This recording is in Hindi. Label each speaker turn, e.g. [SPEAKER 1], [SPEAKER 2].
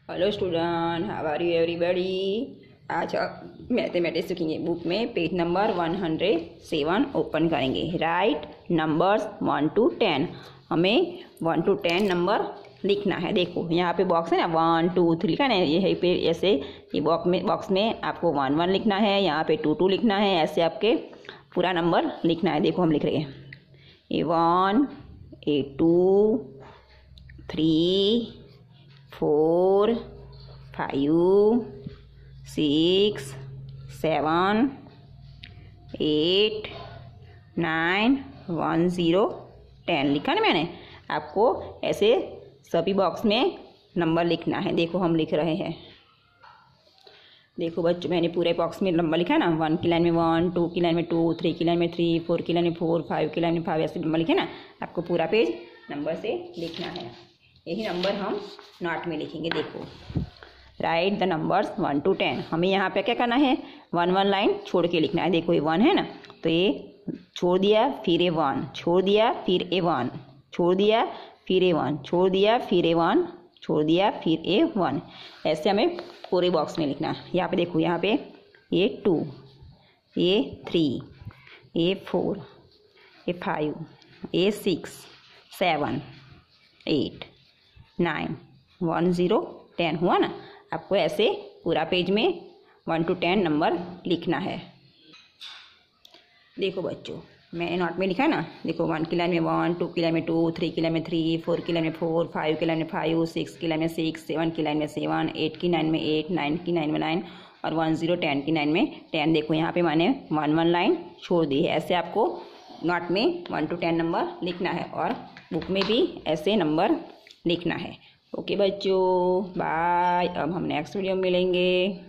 [SPEAKER 1] Hello student, how are you everybody. आज आप मैथमेटिक्स सीखेंगे। बुक में पेज नंबर 107 ओपन करेंगे। Write numbers 1 to 10। हमें 1 to 10 नंबर लिखना है। देखो यहाँ पे बॉक्स है ना, 1 2 3 लिखा है। यही पे ऐसे ये बॉक्स में आपको 1 1 लिखना है, यहाँ पे 2 2 लिखना है। ऐसे आपके पूरा नंबर लिखना है। देखो हम लिख रहे हैं A1 A2 3 4 5 6 7 8 9 1 0 10 लिखा ना मैंने। आपको ऐसे सभी बॉक्स में नंबर लिखना है। देखो हम लिख रहे हैं। देखो बच्चों, मैंने पूरे बॉक्स में नंबर लिखा है ना। 1 की लाइन में 1, 2 की लाइन में 2, 3 की लाइन में 3, 4 की लाइन में 4, 5 की लाइन में 5, ऐसे नंबर लिखे ना। आपको पूरा पेज नंबर से लिखना है। यही नंबर हम नोट में लिखेंगे। देखो राइट द नंबर्स 1 to 10। हमें यहाँ पे क्या करना है, 1 1 लाइन छोड़ के लिखना है। देखो ये 1 है ना, तो ये छोड़ दिया, फिर ये 1 छोड़ दिया, फिर ये 1 छोड़ दिया, फिर ये 1 छोड़ दिया, फिर ये 1 छोड़ दिया, फिर ये 1। ऐसे हमें पूरे बॉक्स में लिखना है। यहाँ पे देखो, यहाँ पे ये 2, ये 3, ये 4, ये 5, ये 6 7 8 9 1 0 10 हुआ ना। आपको ऐसे पूरा पेज में 1 to 10 नंबर लिखना है। देखो बच्चों, मैंने नोट में लिखा है ना। देखो 1 की लाइन में 1, 2 की लाइन में 2, 3 की लाइन में 3, 4 की लाइन में 4, 5 की लाइन में 5, 6 की लाइन में 6, 7 की लाइन में 7, 8 की लाइन में 8, 9 की लाइन में 9 और 1 0 10 की लाइन में 10। देखो यहाँ पे मैंने 1 1 लाइन छोड़ दी है। ऐसे आपको नोट में 1 to 10 नंबर लिखना है और बुक में भी ऐसे नंबर लिखना है। ओके बच्चों, बाय। अब हम नेक्स्ट वीडियो में मिलेंगे।